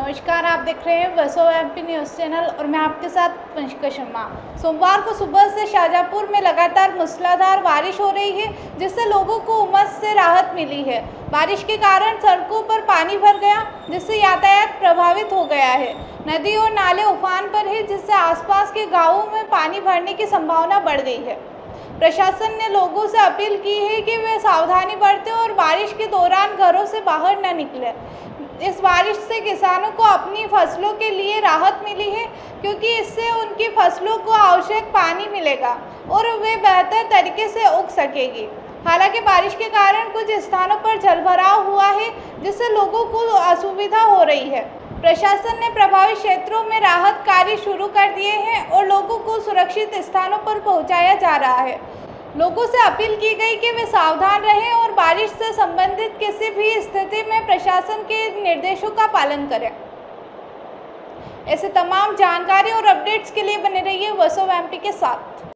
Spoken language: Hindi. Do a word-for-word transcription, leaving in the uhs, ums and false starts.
नमस्कार, आप देख रहे हैं वसो एमपी न्यूज़ चैनल और मैं आपके साथ पंचिका शर्मा। सोमवार को सुबह से शाहजहाँपुर में लगातार मूसलाधार बारिश हो रही है, जिससे लोगों को उमस से राहत मिली है। बारिश के कारण सड़कों पर पानी भर गया, जिससे यातायात प्रभावित हो गया है। नदी और नाले उफान पर है, जिससे आसपास के गाँवों में पानी भरने की संभावना बढ़ गई है। प्रशासन ने लोगों से अपील की है कि वे सावधानी बरतें और बारिश के दौरान घरों से बाहर न निकलें। इस बारिश से किसानों को अपनी फसलों के लिए राहत मिली है, क्योंकि इससे उनकी फसलों को आवश्यक पानी मिलेगा और वे बेहतर तरीके से उग सकेगी। हालांकि बारिश के कारण कुछ स्थानों पर जलभराव हुआ है, जिससे लोगों को असुविधा हो रही है। प्रशासन ने प्रभावित क्षेत्रों में राहत कार्य शुरू कर दिए हैं और लोगों को सुरक्षित स्थानों पर पहुंचाया जा रहा है। लोगों से अपील की गई कि वे सावधान रहें और बारिश से संबंधित किसी भी स्थिति में प्रशासन के निर्देशों का पालन करें। ऐसे तमाम जानकारी और अपडेट्स के लिए बने रहिए वसो एमपी के साथ।